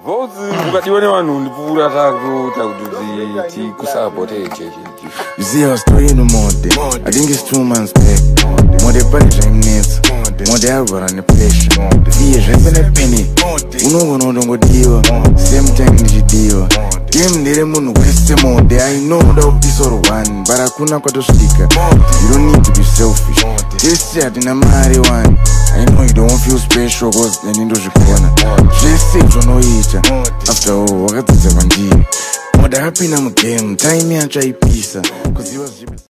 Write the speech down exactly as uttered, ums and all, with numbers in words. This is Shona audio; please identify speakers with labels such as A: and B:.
A: Voltz ukatione vanhu ndipura takuta kuti tikusabote J T.
B: You see our story in the Modhe. I think it's two months back. Modhe punishing minutes. Modhe I run the pressure. Be a drink and a penny. Uno no don't go deal. Same time as you deal. Game the moon west Modhe. I know that piece or one, but I couldn't got a sticker. You don't need to be selfish. Just set in a marijuana. I know you don't feel special because then you don't corner. Just say you know each after all, what is the one? Modhe happy na game. Time me and try pizza. Cause he was